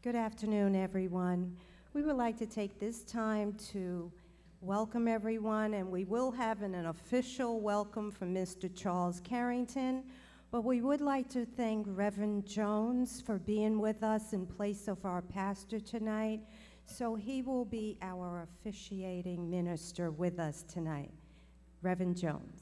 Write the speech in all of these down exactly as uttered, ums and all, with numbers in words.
Good afternoon, everyone. We would like to take this time to welcome everyone, and we will have an, an official welcome from Mister Charles Carrington, but we would like to thank Reverend Jones for being with us in place of our pastor tonight. So he will be our officiating minister with us tonight. Reverend Jones.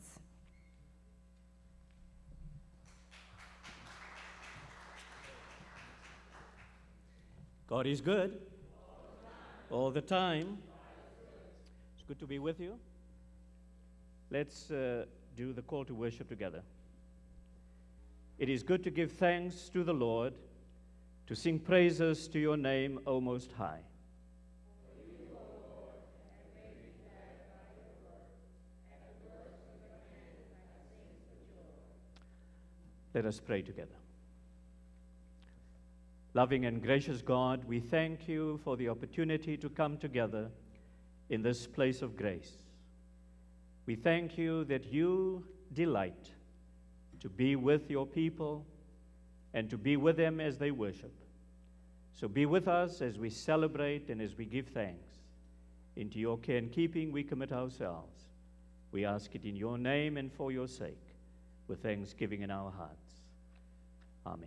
God is good all the time. It's good to be with you. Let's uh, do the call to worship together. It is good to give thanks to the Lord, to sing praises to your name, O Most High. Let us pray together. Loving and gracious God, we thank you for the opportunity to come together in this place of grace. We thank you that you delight to be with your people and to be with them as they worship. So be with us as we celebrate and as we give thanks. Into your care and keeping we commit ourselves. We ask it in your name and for your sake, with thanksgiving in our hearts. Amen.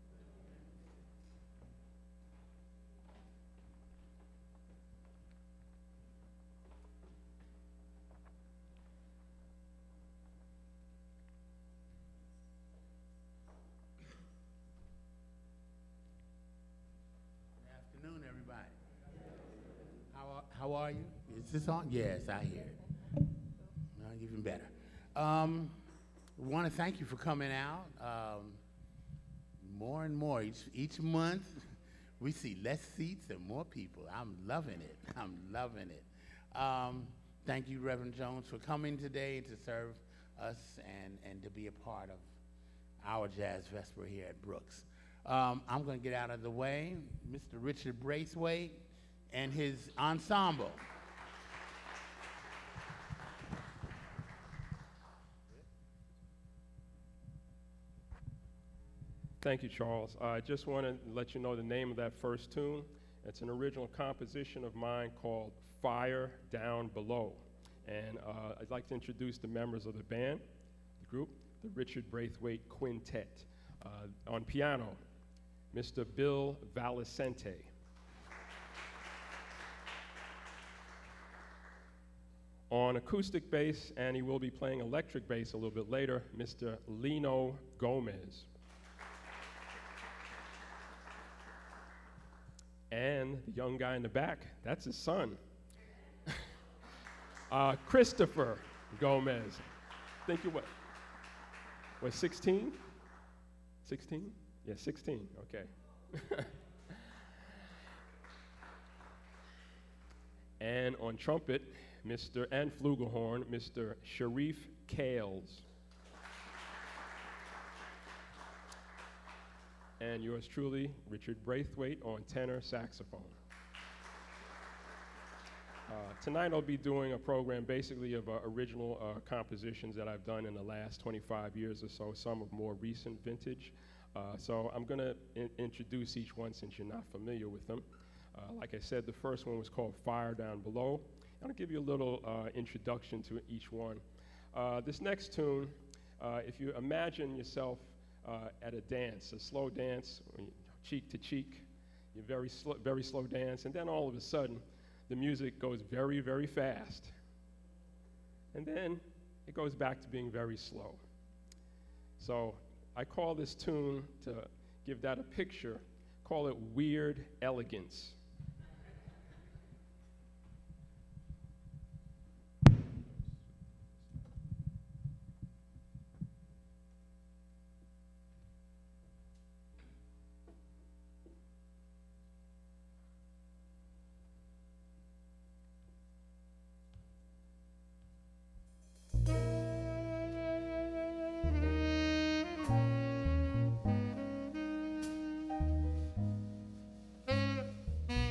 How are you? Is this on? Yes, I hear it. No, even better. Um, we want to thank you for coming out. Um, more and more each each month, we see less seats and more people. I'm loving it. I'm loving it. Um, thank you, Reverend Jones, for coming today to serve us and and to be a part of our Jazz Vesper here at Brooks. Um, I'm going to get out of the way. Mister Richard Braithwaite and his ensemble. Thank you, Charles. I just want to let you know the name of that first tune. It's an original composition of mine called Fire Down Below. And uh, I'd like to introduce the members of the band, the group, the Richard Braithwaite Quintet. Uh, on piano, Mister Bill Valicente. On acoustic bass, and he will be playing electric bass a little bit later, Mister Lino Gomez. And the young guy in the back, that's his son, uh, Christopher Gomez. Think you what? What, sixteen? sixteen? Yeah, sixteen, okay. And on trumpet, Mister and flugelhorn, Mister Sharif Kales. And yours truly, Richard Braithwaite on tenor saxophone. Uh, tonight I'll be doing a program basically of uh, original uh, compositions that I've done in the last twenty-five years or so, some of more recent vintage. Uh, so I'm going to introduce each one since you're not familiar with them. Uh, like I said, the first one was called Fire Down Below. I'll give you a little uh, introduction to each one. Uh, this next tune, uh, if you imagine yourself uh, at a dance, a slow dance, cheek to cheek, you very slow, very slow dance, and then all of a sudden, the music goes very, very fast. And then it goes back to being very slow. So I call this tune, to give that a picture, call it Weird Elegance. Thank you.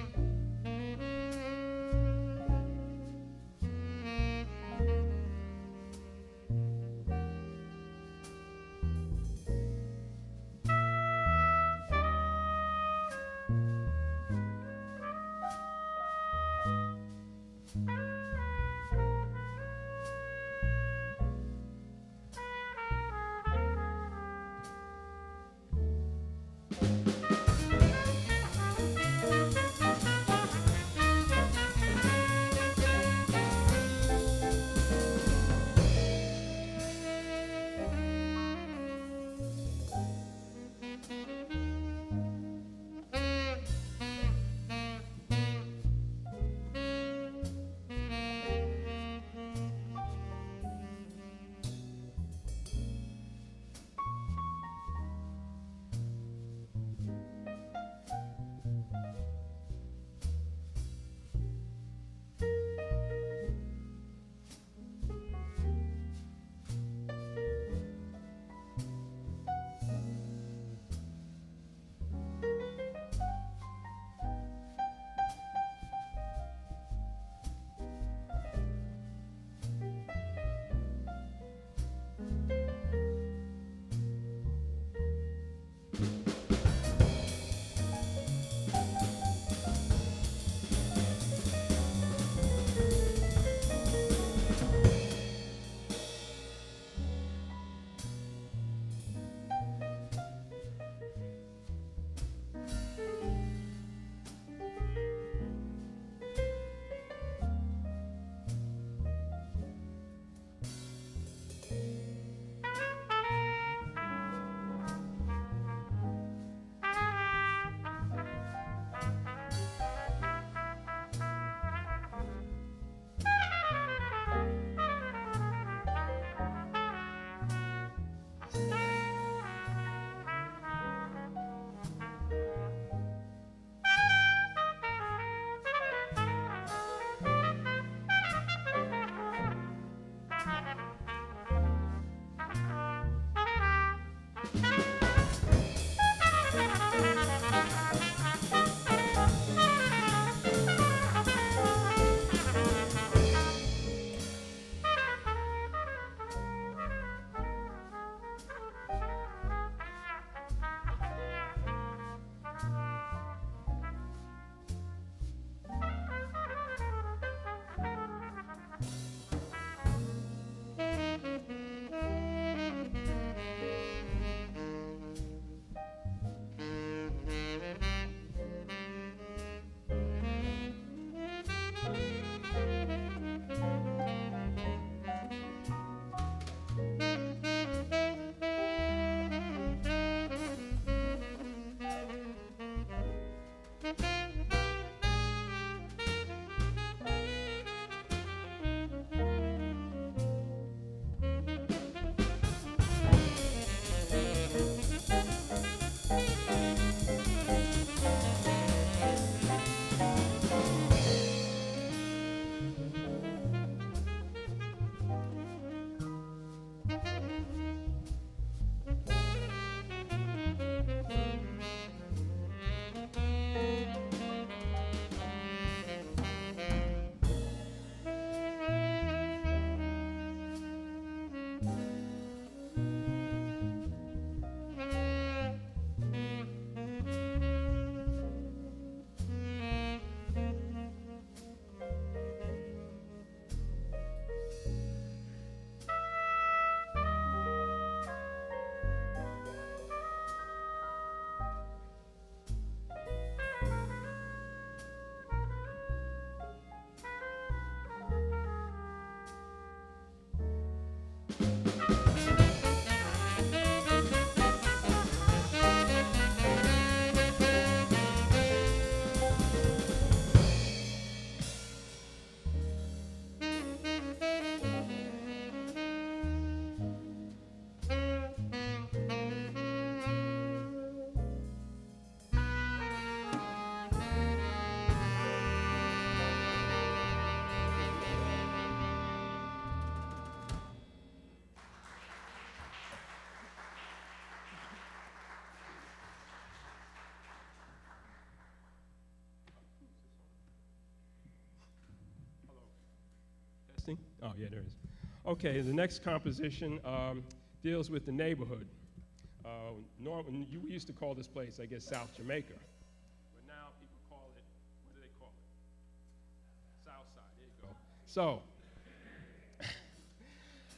Oh, yeah, there is. Okay, the next composition um, deals with the neighborhood. Uh, norm- you used to call this place, I guess, South Jamaica. But now people call it, what do they call it? South Side, there you go. So,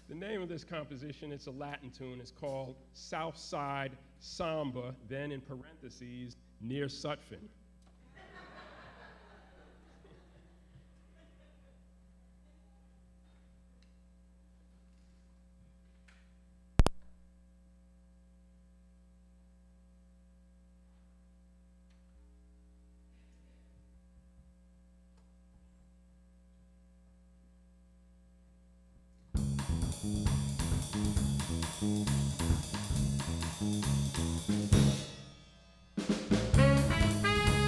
The name of this composition, it's a Latin tune, it's called Southside Samba, then in parentheses, near Sutphin. Thank you.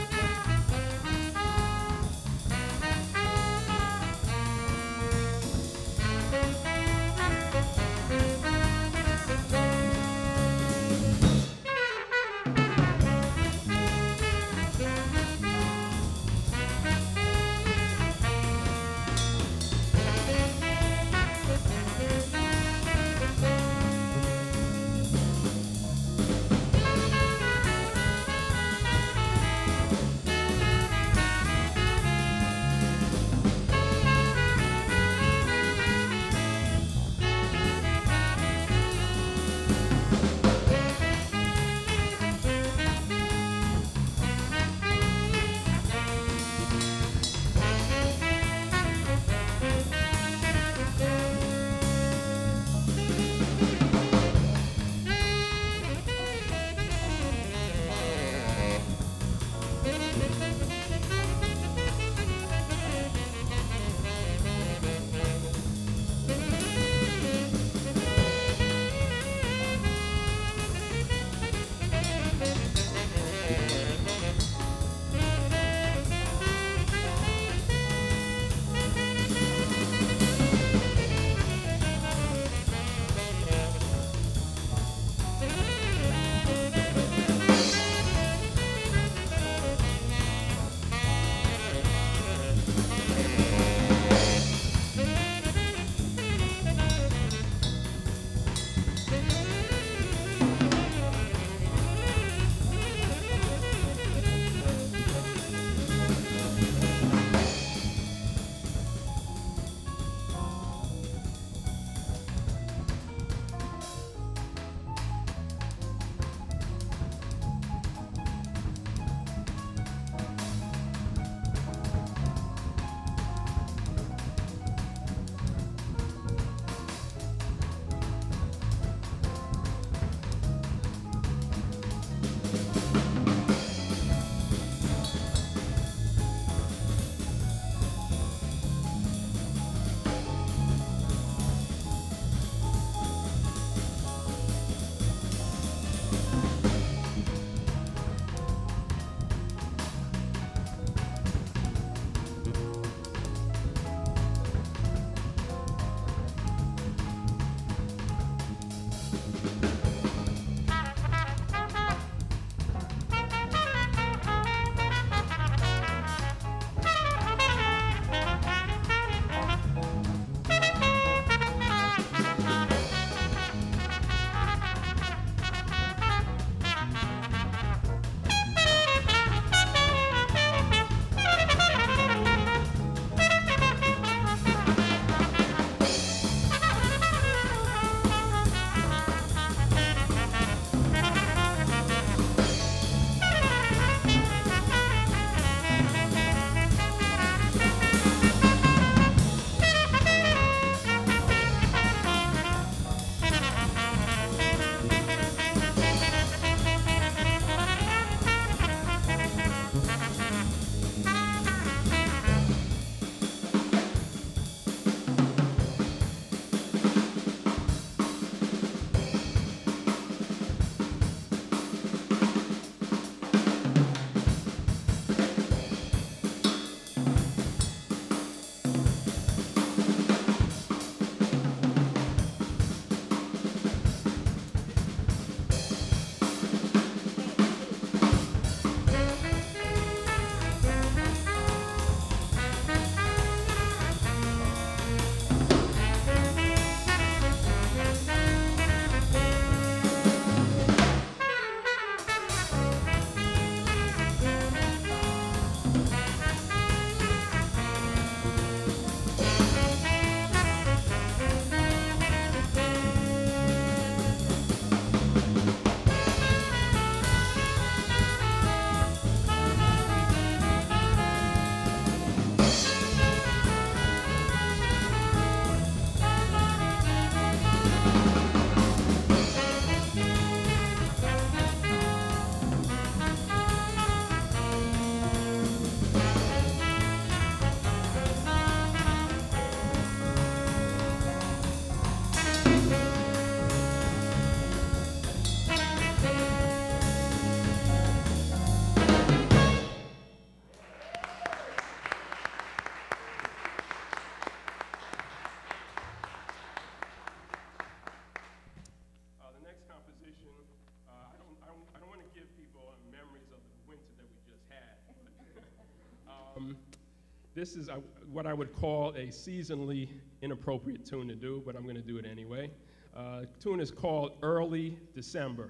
Um, this is uh, what I would call a seasonally inappropriate tune to do, but I'm going to do it anyway. Uh, the tune is called Early December.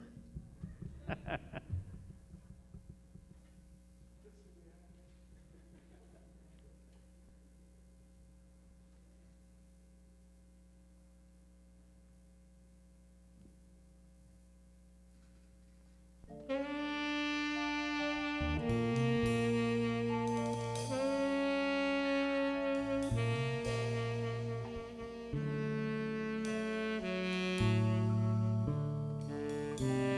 Thank you.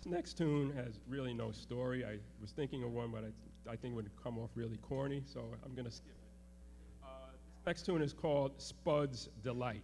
this next tune has really no story. I was thinking of one, but I, I think it would come off really corny, so I'm going to skip it. Uh, this next tune is called Spud's Delight.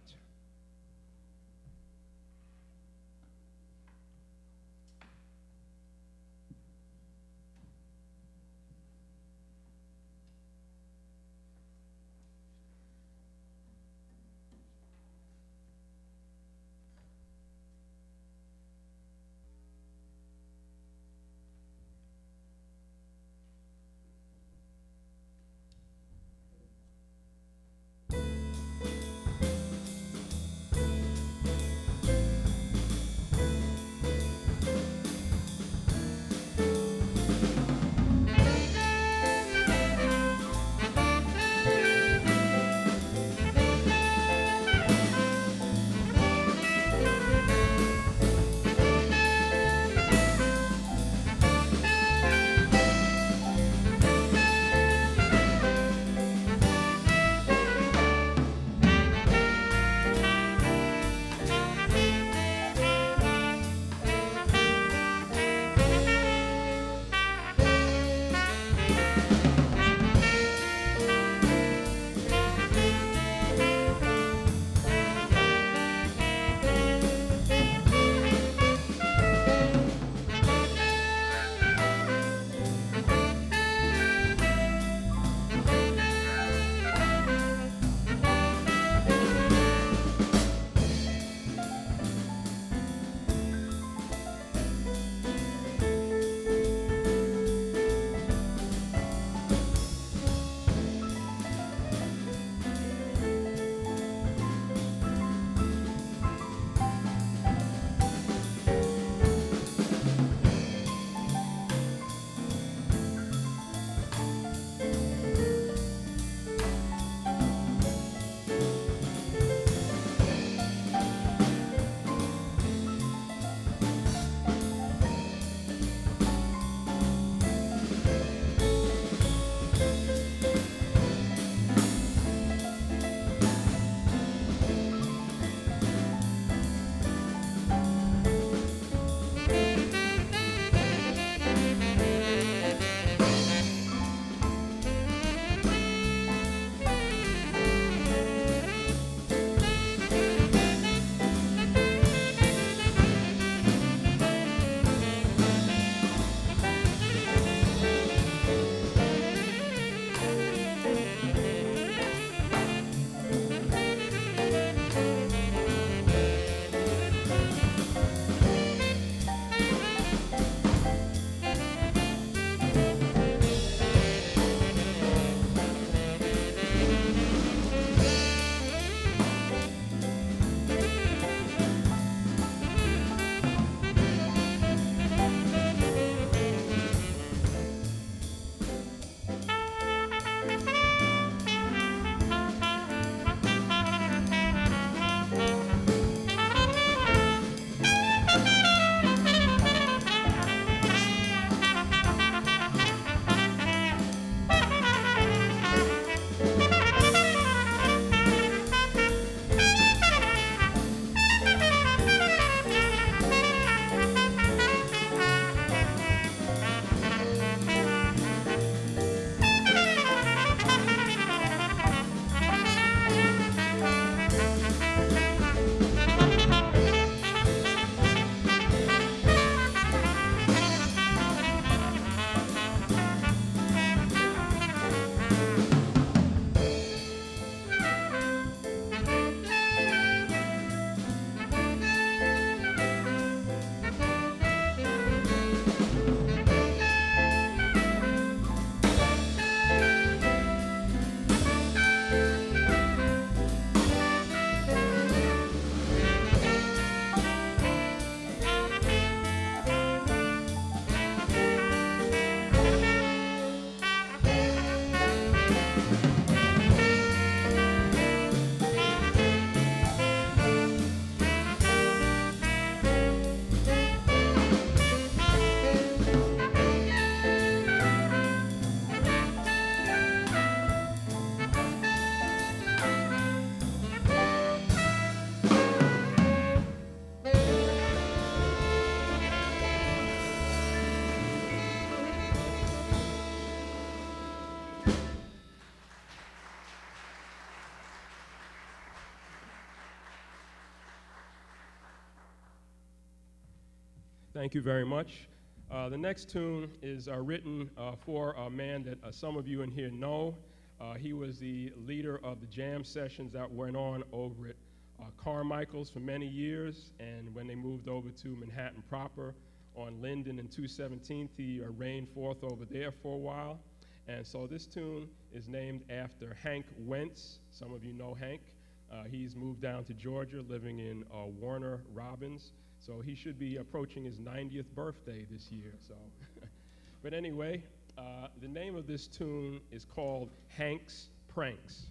Thank you very much. Uh, the next tune is uh, written uh, for a man that uh, some of you in here know. Uh, he was the leader of the jam sessions that went on over at uh, Carmichael's for many years, and when they moved over to Manhattan proper on Linden and two seventeenth, he uh, reigned forth over there for a while. And so this tune is named after Hank Wentz. Some of you know Hank. Uh, he's moved down to Georgia, living in uh, Warner Robins. So he should be approaching his ninetieth birthday this year. So, but anyway, uh, the name of this tune is called Hank's Pranks.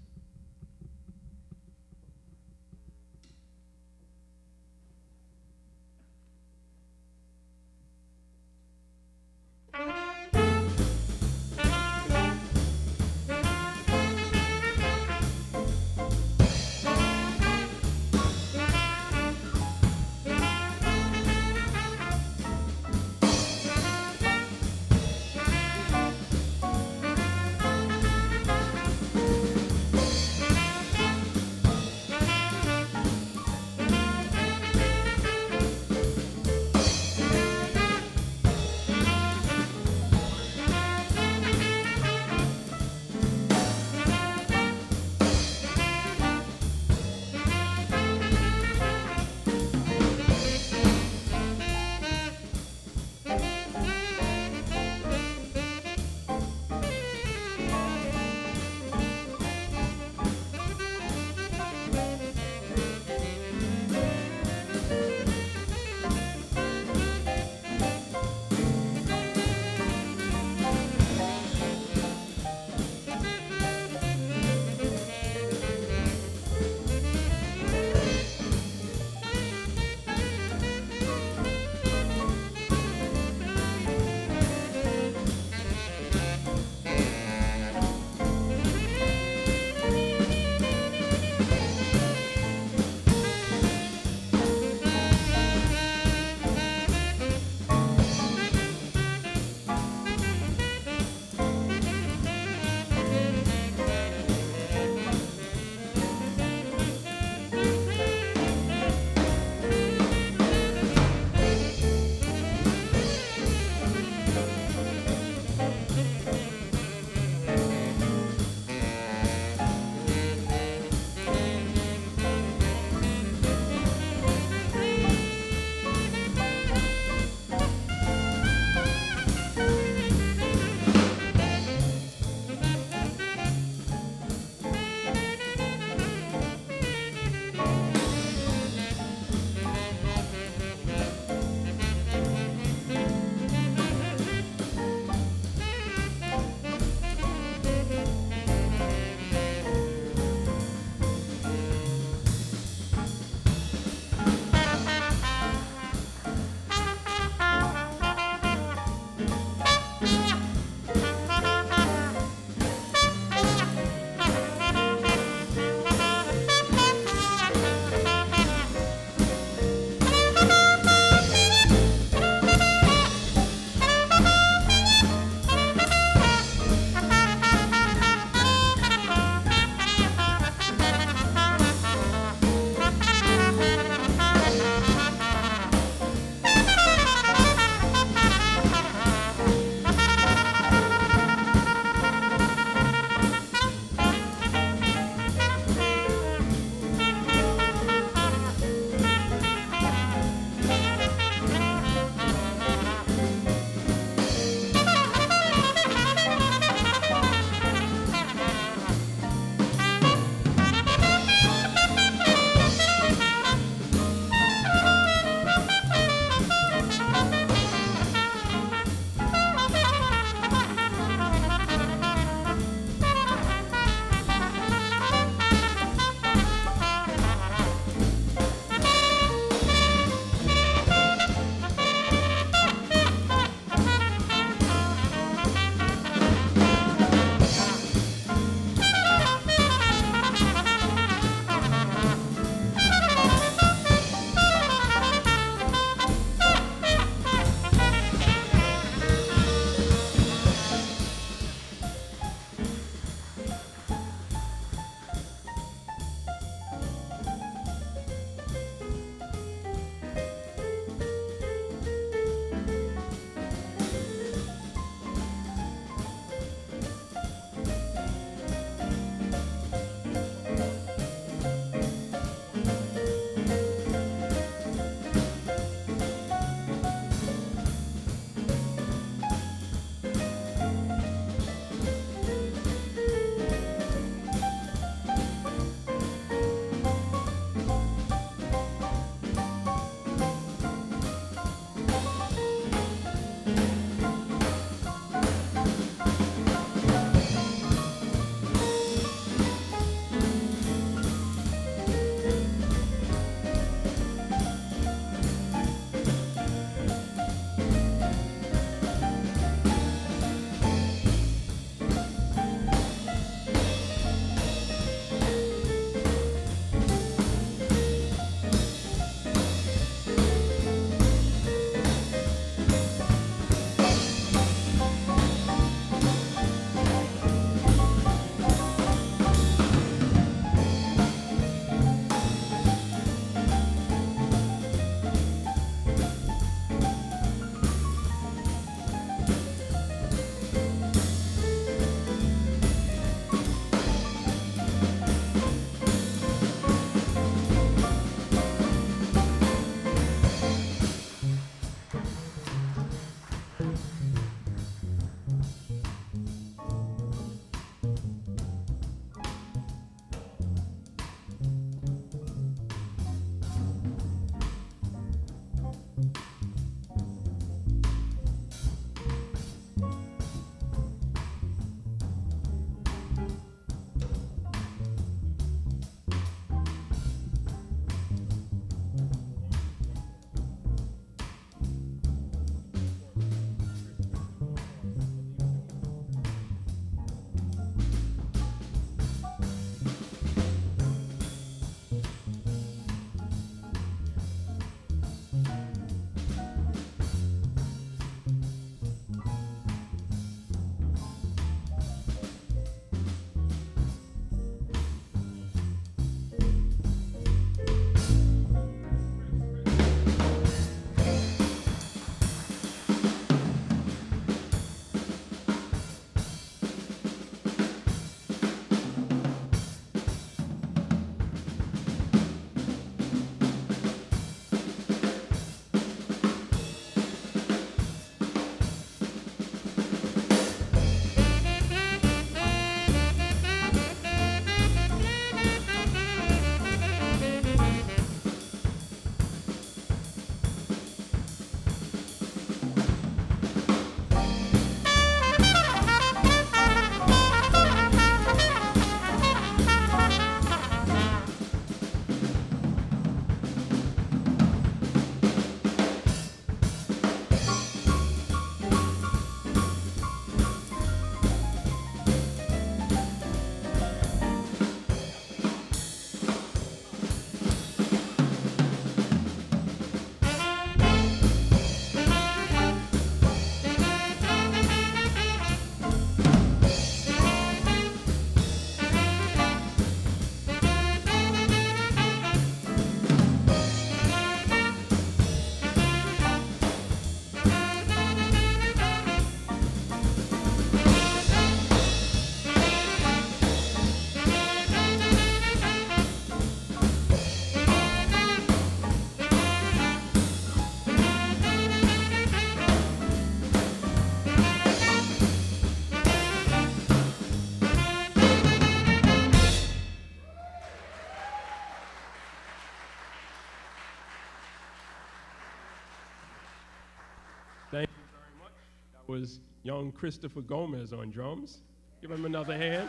Thank you very much. That was young Christopher Gomez on drums. Give him another hand.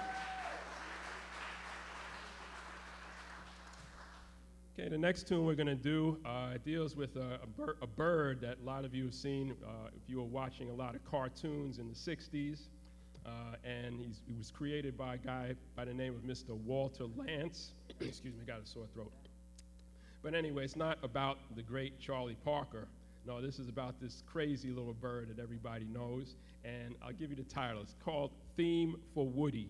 Okay, the next tune we're going to do uh, deals with a, a, bir a bird that a lot of you have seen uh, if you were watching a lot of cartoons in the sixties. Uh, and he's, he was created by a guy by the name of Mister Walter Lantz. Excuse me, I got a sore throat. But anyway, it's not about the great Charlie Parker. No, this is about this crazy little bird that everybody knows. And I'll give you the title. It's called Theme for Woody.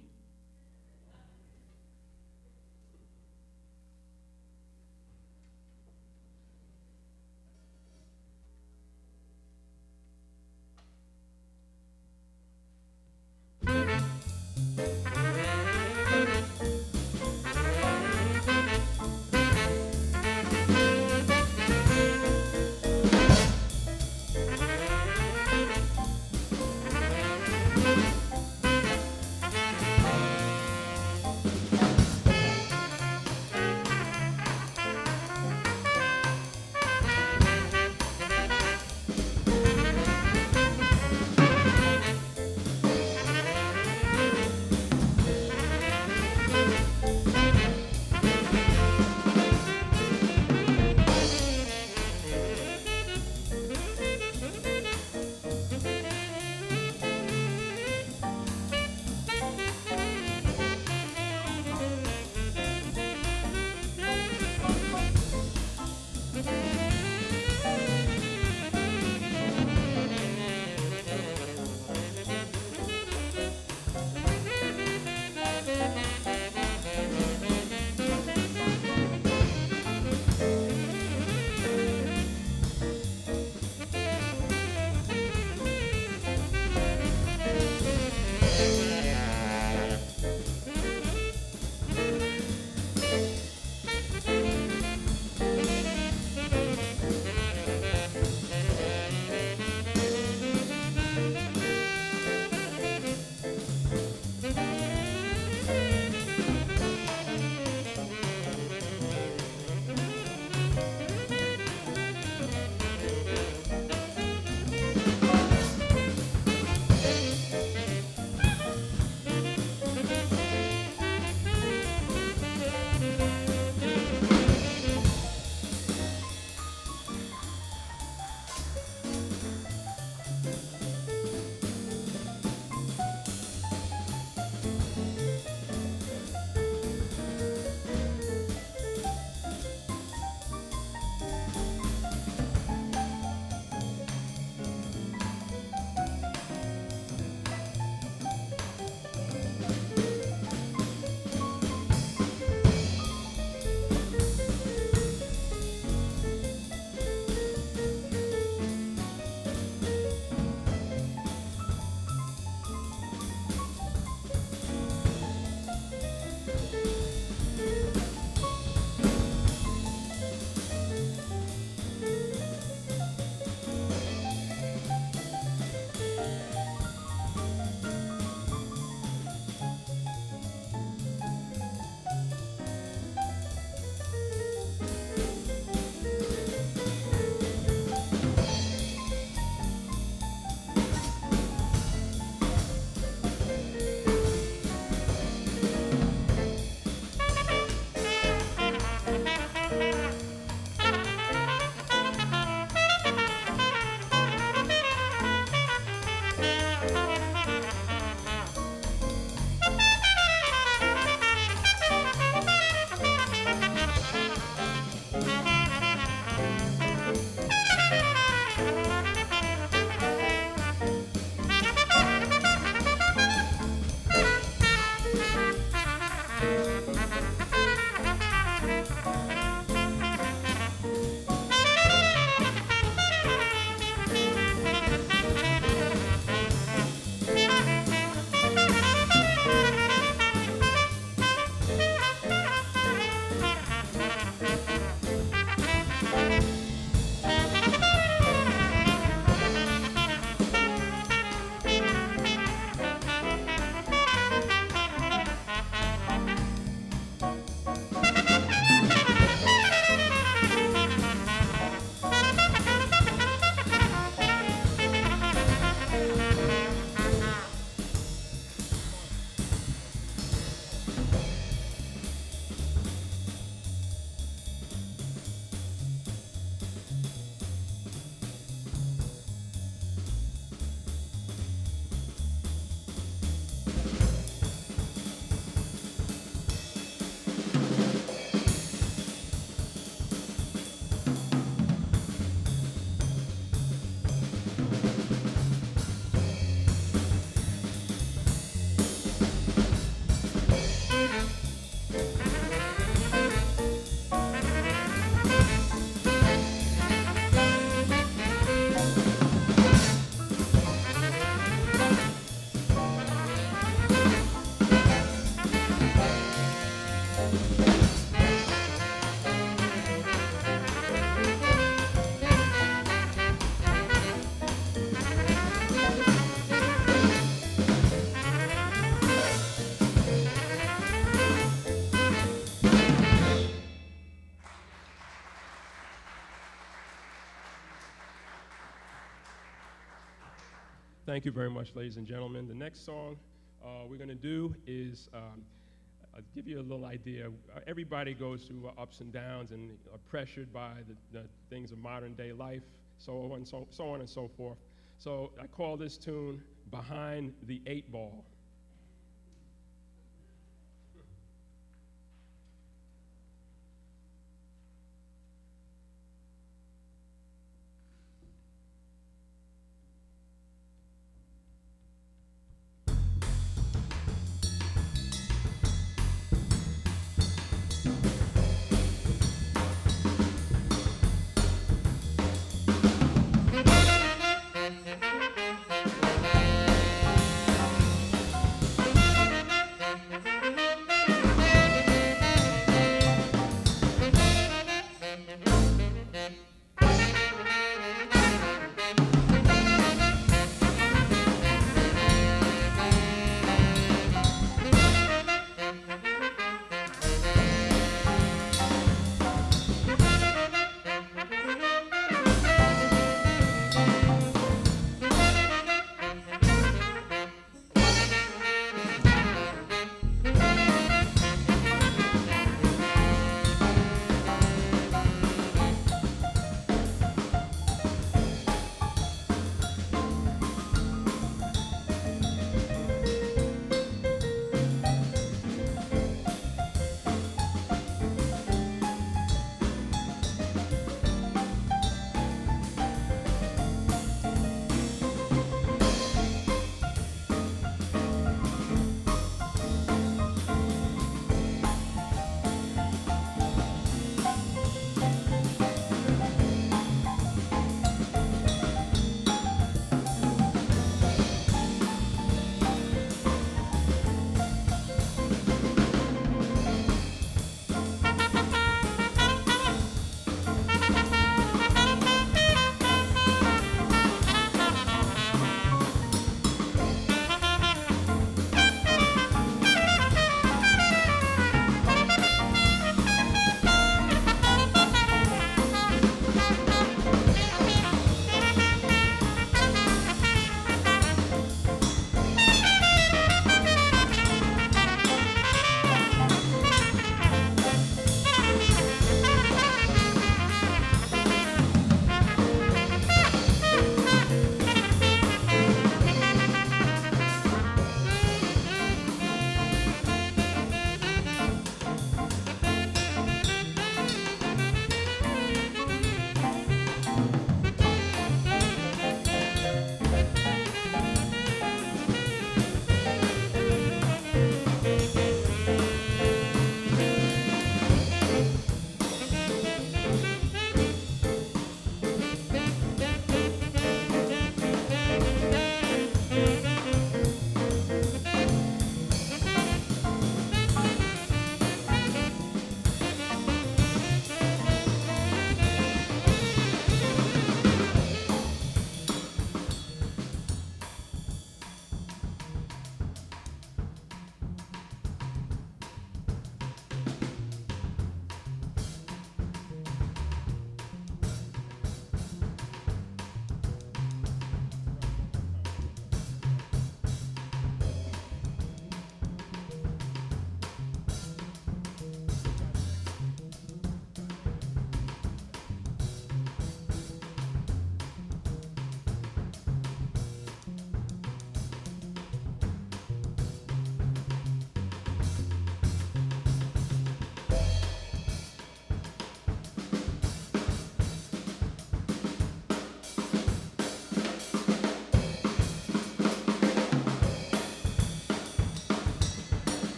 thank you very much, ladies and gentlemen. The next song uh, we're going to do is, um, I'll give you a little idea. Uh, everybody goes through uh, ups and downs and are pressured by the, the things of modern day life, so on, so, so on and so forth. So I call this tune Behind the Eight Ball.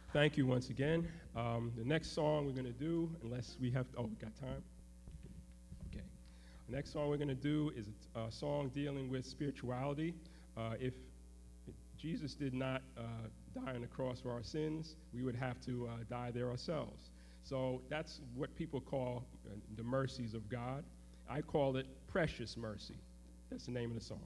Thank you once again. Um, the next song we're going to do, unless we have, oh, we got time? Okay. The next song we're going to do is a, a song dealing with spirituality. Uh, if Jesus did not uh, die on the cross for our sins, we would have to uh, die there ourselves. So that's what people call uh, the mercies of God. I call it precious mercy. That's the name of the song.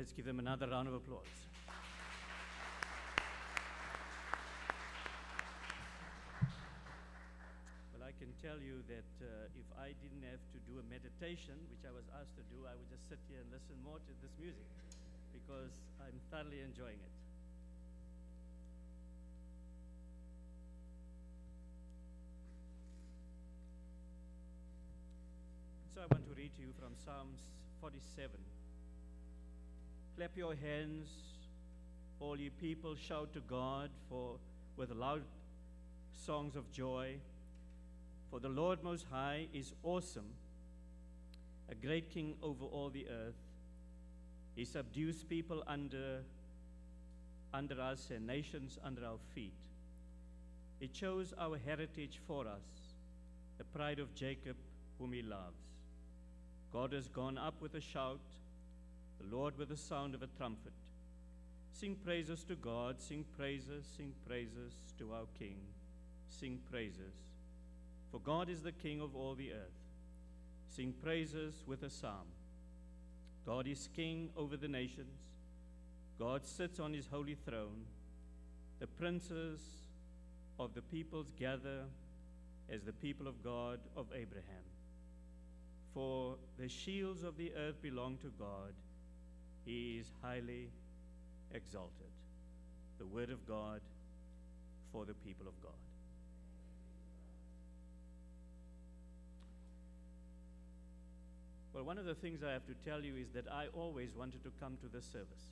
Let's give them another round of applause. Well, I can tell you that uh, if I didn't have to do a meditation, which I was asked to do, I would just sit here and listen more to this music because I'm thoroughly enjoying it. So I want to read to you from Psalms forty-seven. Clap your hands, all ye people, shout to God for with loud songs of joy. For the Lord Most High is awesome, a great king over all the earth. He subdues people under, under us and nations under our feet. He chose our heritage for us, the pride of Jacob whom he loves. God has gone up with a shout, the Lord with the sound of a trumpet. Sing praises to God, sing praises, sing praises to our King, sing praises. For God is the King of all the earth. Sing praises with a psalm. God is King over the nations. God sits on his holy throne. The princes of the peoples gather as the people of God of Abraham. For the shields of the earth belong to God. He is highly exalted. The word of God for the people of God. Well, one of the things I have to tell you is that I always wanted to come to this service.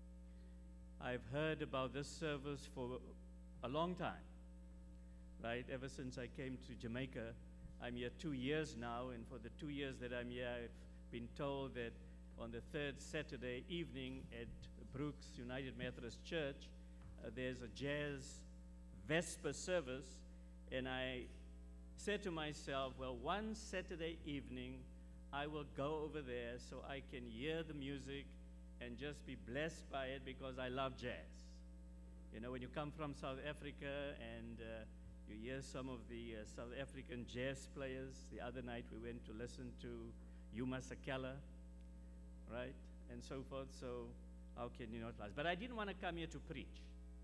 I've heard about this service for a long time, right? Ever since I came to Jamaica. I'm here two years now, and for the two years that I'm here, I've been told that on the third Saturday evening at Brooks United Methodist Church, uh, there's a jazz Vesper service, and I said to myself, well, one Saturday evening, I will go over there so I can hear the music and just be blessed by it because I love jazz. You know, when you come from South Africa and uh, you hear some of the uh, South African jazz players. The other night we went to listen to Yuma Sakala, right, and so forth. So how can you not last? But I didn't want to come here to preach.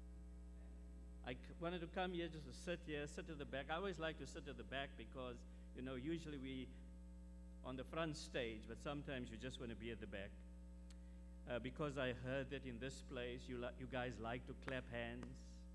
I c wanted to come here just to sit here, sit at the back. I always like to sit at the back because, you know, usually we on the front stage, but sometimes you just want to be at the back. Uh, because I heard that in this place you, you guys like to clap hands.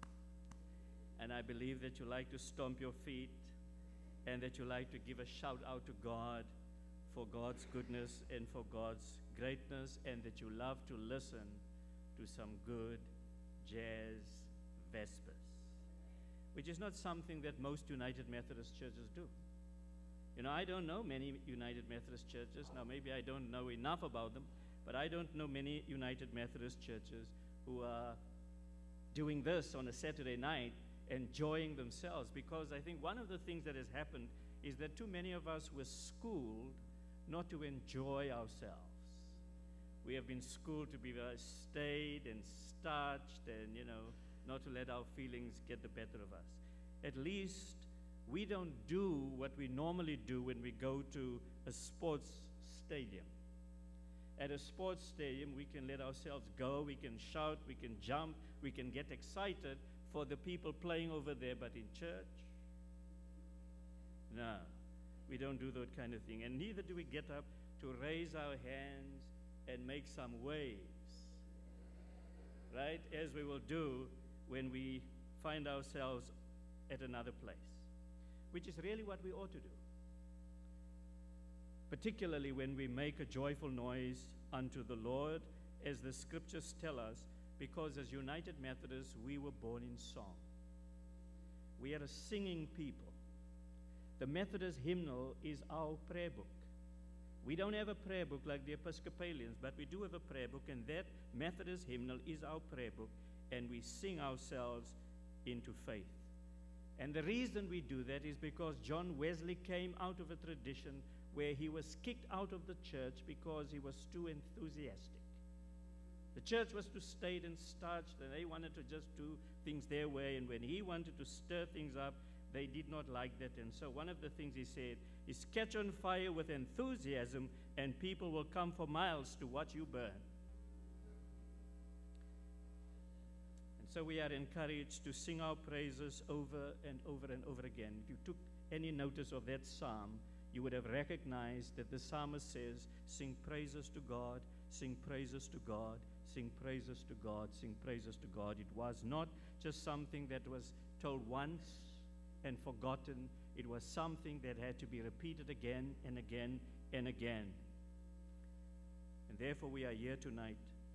And I believe that you like to stomp your feet and that you like to give a shout out to God for God's goodness and for God's greatness, and that you love to listen to some good jazz Vespers, which is not something that most United Methodist churches do. You know, I don't know many United Methodist churches. Now, maybe I don't know enough about them, but I don't know many United Methodist churches who are doing this on a Saturday night, enjoying themselves, because I think one of the things that has happened is that too many of us were schooled not to enjoy ourselves. We have been schooled to be very staid and starched and, you know, not to let our feelings get the better of us. At least we don't do what we normally do when we go to a sports stadium. At a sports stadium, we can let ourselves go, we can shout, we can jump, we can get excited for the people playing over there, but in church, no, we don't do that kind of thing. And neither do we get up to raise our hands and make some waves, right, as we will do when we find ourselves at another place, which is really what we ought to do, particularly when we make a joyful noise unto the Lord, as the scriptures tell us, because as United Methodists, we were born in song. We are a singing people. The Methodist hymnal is our prayer book. We don't have a prayer book like the Episcopalians, but we do have a prayer book, and that Methodist hymnal is our prayer book, and we sing ourselves into faith. And the reason we do that is because John Wesley came out of a tradition where he was kicked out of the church because he was too enthusiastic. The church was too staid and starched, and they wanted to just do things their way, and when he wanted to stir things up, they did not like that. And so one of the things he said is, catch on fire with enthusiasm, and people will come for miles to watch you burn. So we are encouraged to sing our praises over and over and over again. If you took any notice of that psalm, you would have recognized that the psalmist says, sing praises to God, sing praises to God, sing praises to God, sing praises to God. It was not just something that was told once and forgotten. It was something that had to be repeated again and again and again. And therefore we are here tonight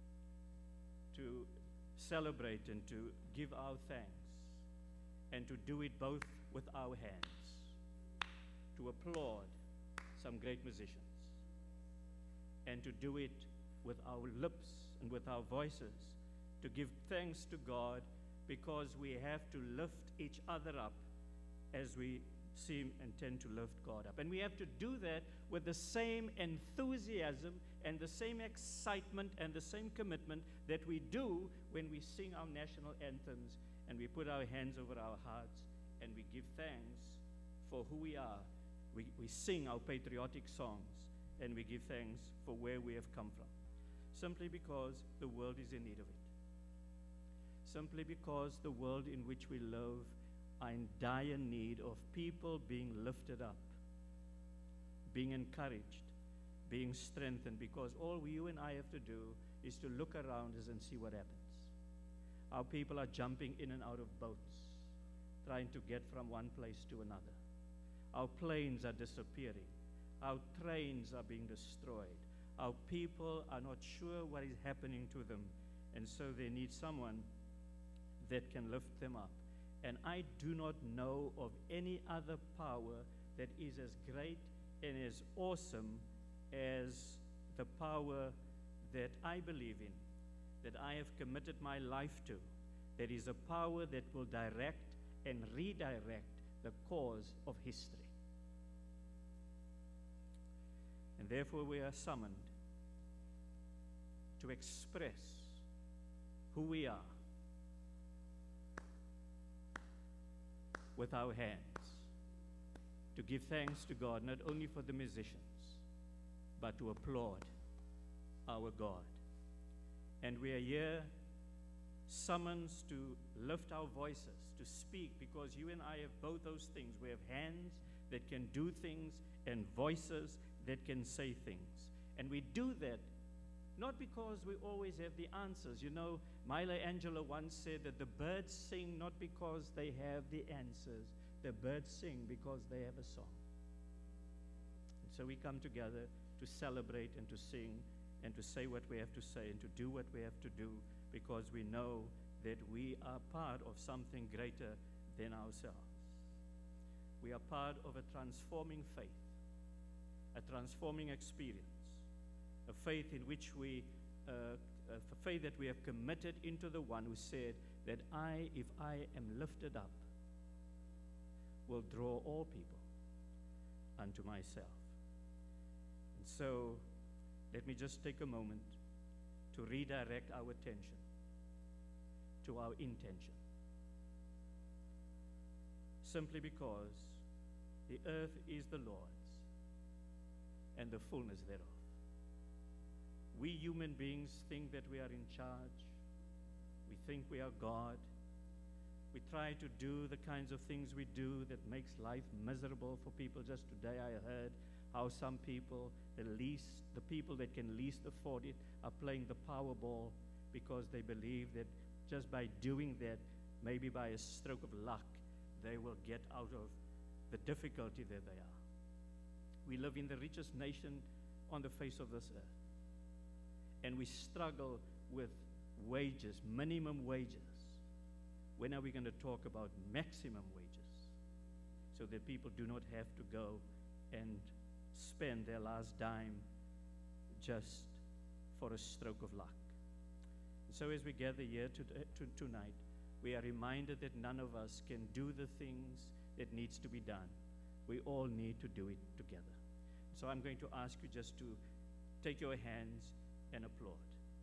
to celebrate and to give our thanks, and to do it both with our hands, to applaud some great musicians, and to do it with our lips and with our voices, to give thanks to God, because we have to lift each other up as we seem and tend to lift God up. And we have to do that with the same enthusiasm and the same excitement and the same commitment that we do when we sing our national anthems and we put our hands over our hearts and we give thanks for who we are. We, we sing our patriotic songs and we give thanks for where we have come from, simply because the world is in need of it. Simply because the world in which we live are in dire need of people being lifted up, being encouraged, being strengthened, because all you and I have to do is to look around us and see what happens. Our people are jumping in and out of boats, trying to get from one place to another. Our planes are disappearing. Our trains are being destroyed. Our people are not sure what is happening to them, and so they need someone that can lift them up. And I do not know of any other power that is as great and as awesome as the power that I believe in, that I have committed my life to. That is a power that will direct and redirect the course of history. And therefore we are summoned to express who we are with our hands, to give thanks to God, not only for the musicians, but to applaud our God. And we are here summoned to lift our voices, to speak, because you and I have both those things. We have hands that can do things and voices that can say things. And we do that not because we always have the answers. You know, Milo Angelou once said that the birds sing not because they have the answers. The birds sing because they have a song. And so we come together to celebrate and to sing and to say what we have to say and to do what we have to do, because we know that we are part of something greater than ourselves. We are part of a transforming faith, a transforming experience, a faith in which we, uh, a faith that we have committed into the one who said that I, if I am lifted up, will draw all people unto myself. And so let me just take a moment to redirect our attention to our intention. Simply because the earth is the Lord's and the fullness thereof. We human beings think that we are in charge. We think we are God. We try to do the kinds of things we do that makes life miserable for people. Just today I heard how some people, the least, the people that can least afford it, are playing the Powerball because they believe that just by doing that, maybe by a stroke of luck, they will get out of the difficulty that they are. We live in the richest nation on the face of this earth. And we struggle with wages, minimum wages. When are we going to talk about maximum wages so that people do not have to go and spend their last dime just for a stroke of luck? So as we gather here to, to, tonight, we are reminded that none of us can do the things that needs to be done. We all need to do it together. So I'm going to ask you just to take your hands and applaud.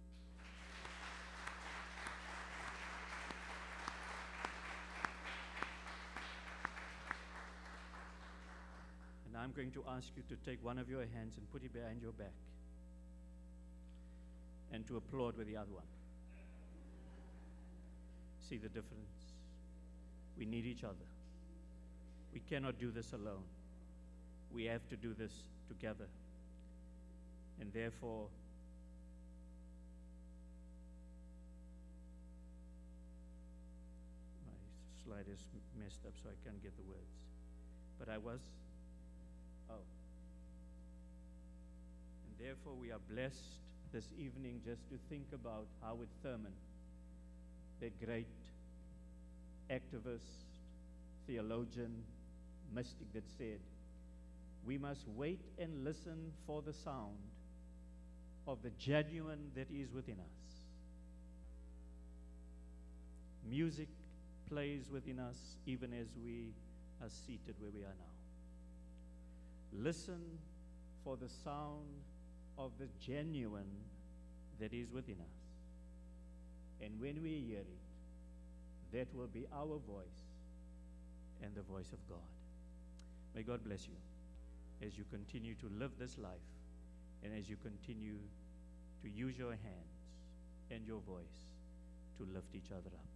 And I'm going to ask you to take one of your hands and put it behind your back and to applaud with the other one. see the difference. We need each other. We cannot do this alone. We have to do this together. And therefore, my slide is messed up, so I can't get the words. But I was, oh. And therefore, we are blessed this evening just to think about Howard Thurman, that great activist, theologian, mystic, that said, we must wait and listen for the sound of the genuine that is within us. Music plays within us even as we are seated where we are now. Listen for the sound of the genuine that is within us. And when we hear it, that will be our voice and the voice of God. May God bless you as you continue to live this life and as you continue to use your hands and your voice to lift each other up.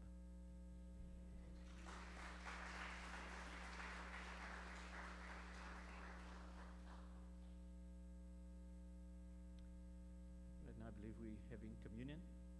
Right now I believe we're having communion.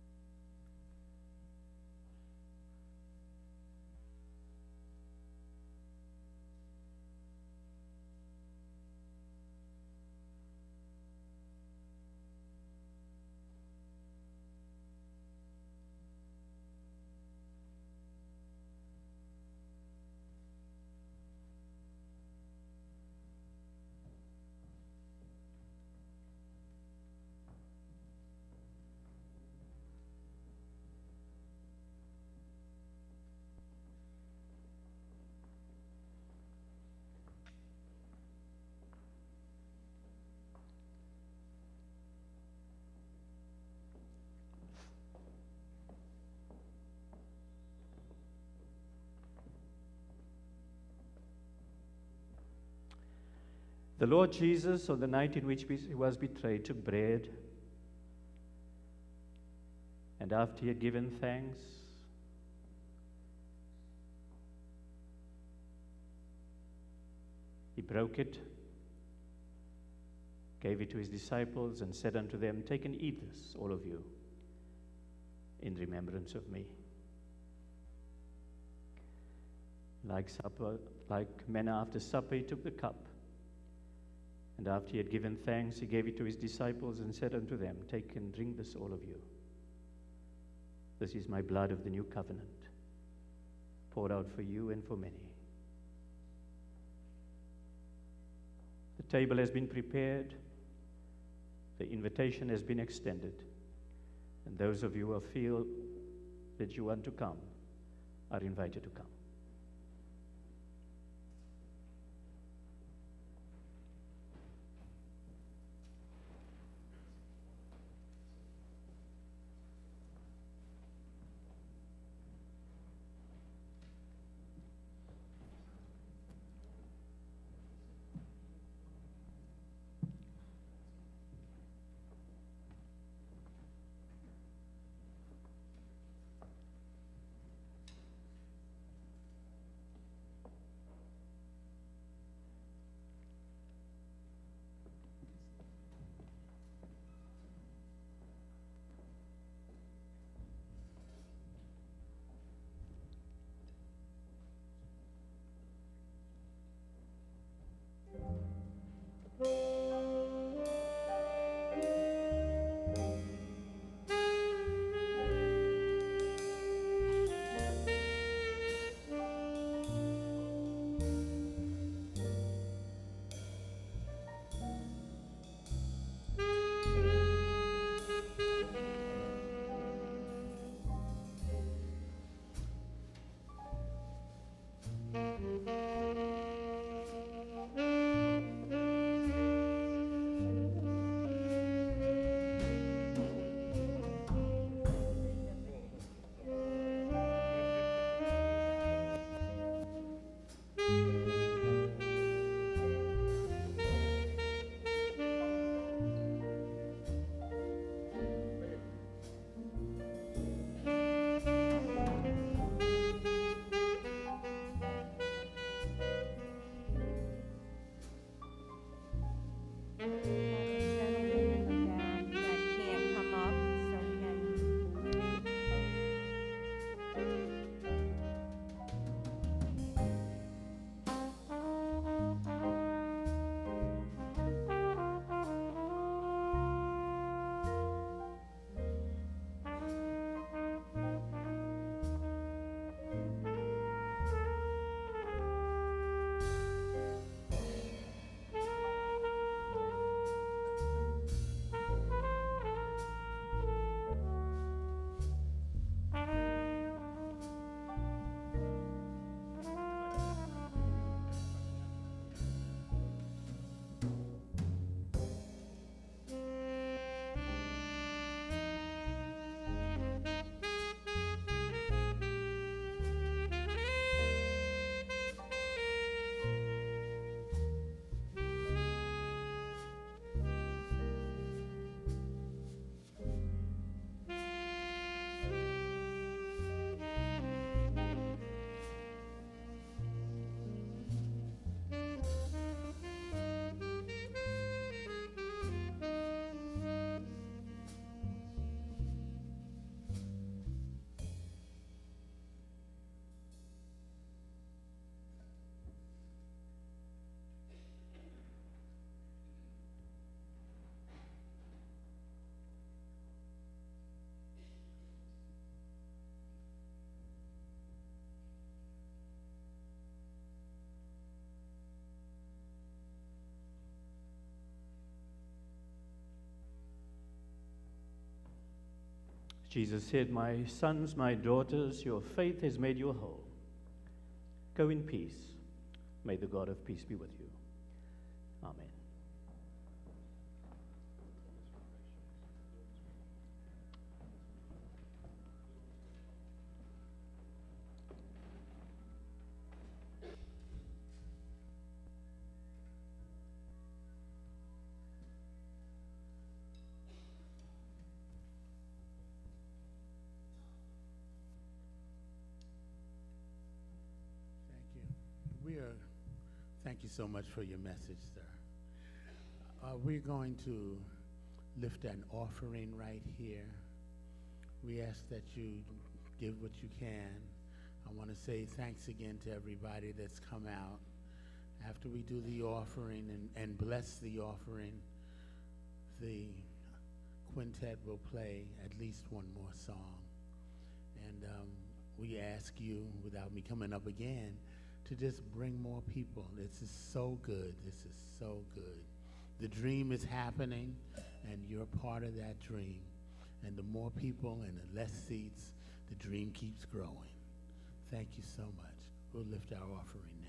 The Lord Jesus, on the night in which he was betrayed, took bread, and after he had given thanks, he broke it, gave it to his disciples, and said unto them, take and eat this, all of you, in remembrance of me. Like supper, like manna after supper, he took the cup. And after he had given thanks, he gave it to his disciples and said unto them, take and drink this, all of you. This is my blood of the new covenant, poured out for you and for many. The table has been prepared. The invitation has been extended. And those of you who feel that you want to come are invited to come. Jesus said, "My sons, my daughters, your faith has made you whole. Go in peace. May the God of peace be with you." Amen. We are, thank you so much for your message, sir. Uh, we're going to lift an offering right here. We ask that you give what you can. I want to say thanks again to everybody that's come out. After we do the offering and, and bless the offering, the quintet will play at least one more song. And um, we ask you, without me coming up again, to just bring more people. This is so good. This is so good. The dream is happening, and you're part of that dream. And the more people and the less seats, the dream keeps growing. Thank you so much. We'll lift our offering now.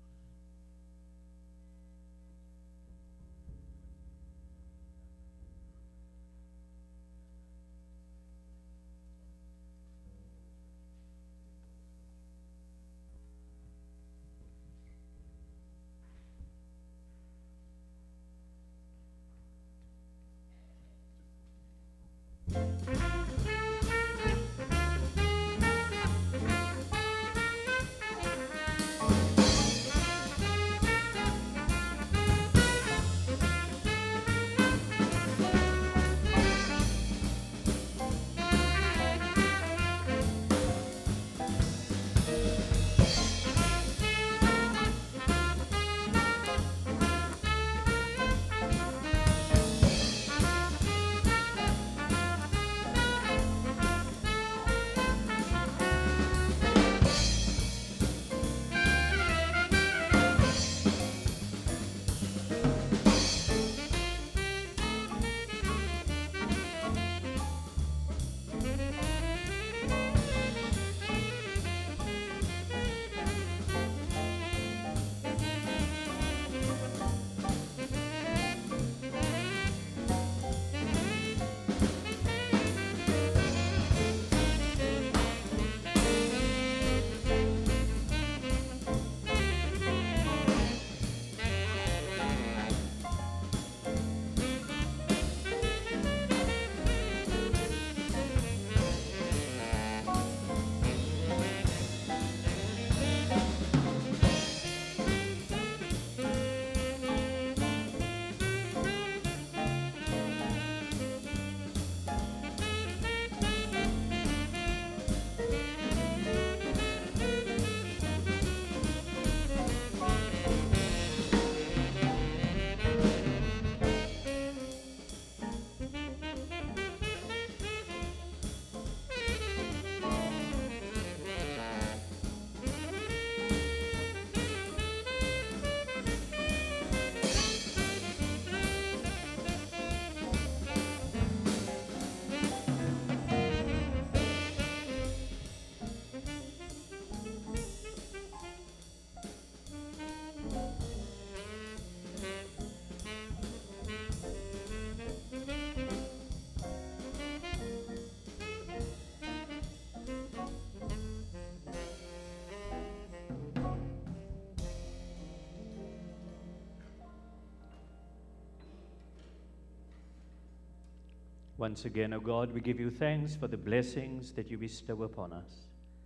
Once again, O God, we give you thanks for the blessings that you bestow upon us.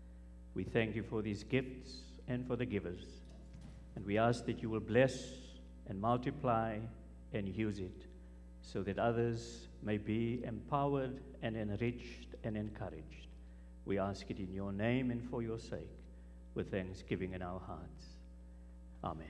We thank you for these gifts and for the givers. And we ask that you will bless and multiply and use it so that others may be empowered and enriched and encouraged. We ask it in your name and for your sake, with thanksgiving in our hearts. Amen.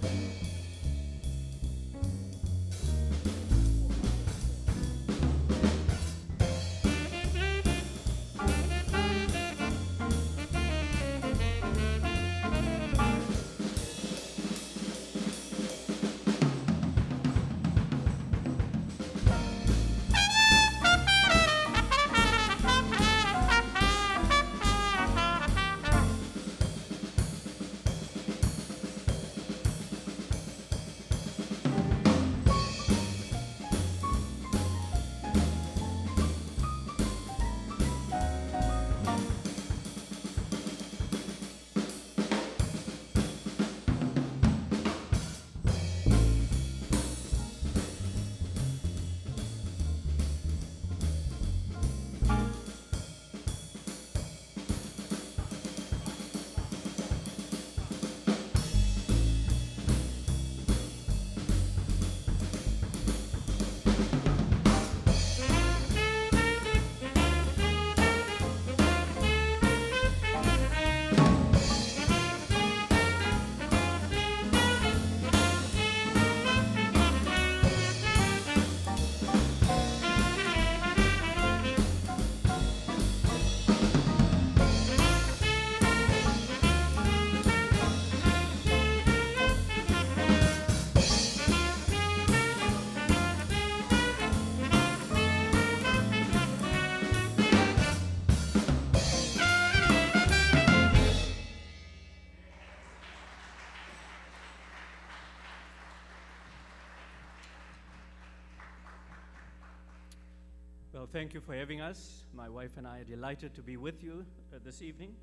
Well, thank you for having us. My wife and I are delighted to be with you uh, this evening.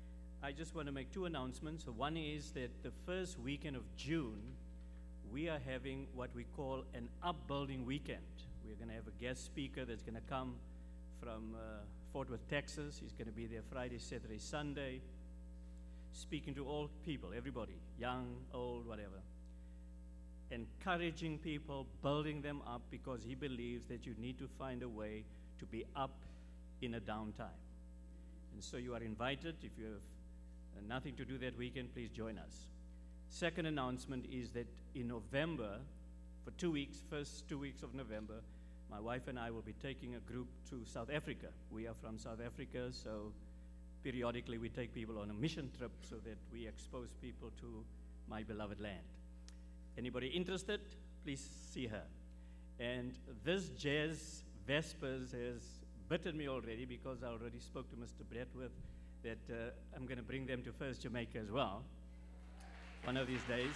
I just want to make two announcements. One is that the first weekend of June, we are having what we call an upbuilding weekend. We're going to have a guest speaker that's going to come from uh, Fort Worth, Texas. He's going to be there Friday, Saturday, Sunday, speaking to all people, everybody, young, old, whatever, encouraging people, building them up, because he believes that you need to find a way to be up in a downtime. And so you are invited. If you have uh, nothing to do that weekend, please join us. Second announcement is that in November, for two weeks, first two weeks of November, my wife and I will be taking a group to South Africa. We are from South Africa, so periodically we take people on a mission trip so that we expose people to my beloved land. Anybody interested, please see her. And this jazz, Verspers, has bitten me already, because I already spoke to Mister Braithwaite that uh, I'm going to bring them to First Jamaica as well, one of these days.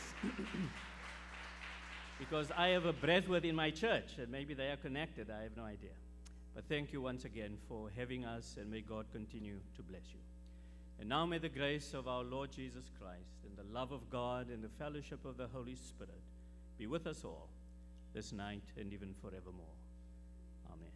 Because I have a Braithwaite in my church, and maybe they are connected, I have no idea. But thank you once again for having us, and may God continue to bless you. And now may the grace of our Lord Jesus Christ, and the love of God, and the fellowship of the Holy Spirit be with us all this night and even forevermore. Amen.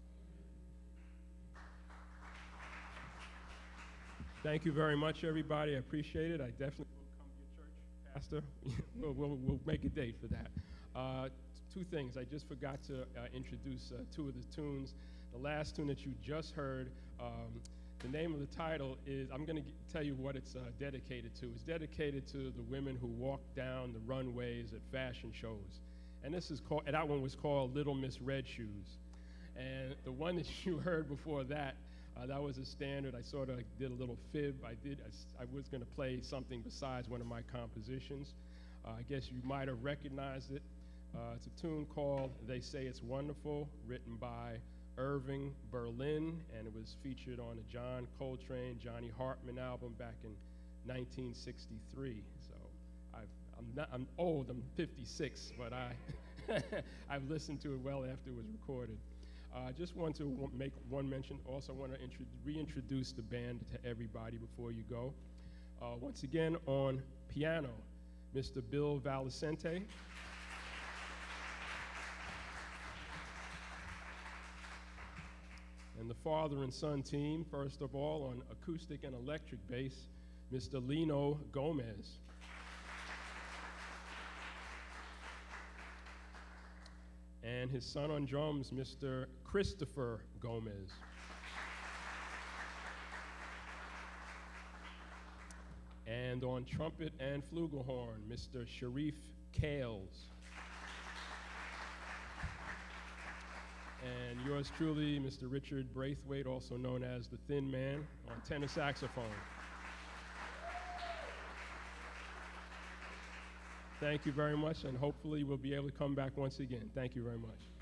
Thank you very much, everybody. I appreciate it. I definitely will come to your church, Pastor. we'll, we'll, we'll make a date for that. Uh, two things. I just forgot to uh, introduce uh, two of the tunes. The last tune that you just heard, um, the name of the title is, I'm going to tell you what it's uh, dedicated to. It's dedicated to the women who walk down the runways at fashion shows. And this is called, and that one was called Little Miss Red Shoes. And the one that you heard before that, uh, that was a standard. I sort of did a little fib. I did. I, I was going to play something besides one of my compositions. Uh, I guess you might have recognized it. Uh, it's a tune called They Say It's Wonderful, written by Irving Berlin, and it was featured on the John Coltrane, Johnny Hartman album back in nineteen sixty-three. So I've, I'm, not, I'm old, I'm fifty-six, but I, I've listened to it well after it was recorded. I uh, just want to make one mention. Also want to reintroduce the band to everybody before you go. Uh, once again, on piano, Mister Bill Valicente. And the father and son team, first of all, on acoustic and electric bass, Mister Lino Gomez. And his son on drums, Mister Christopher Gomez. And And on trumpet and flugelhorn, Mister Sharif Kales. And yours truly, Mister Richard Braithwaite, also known as the Thin Man, on tenor saxophone. Thank you very much, and hopefully we'll be able to come back once again. Thank you very much.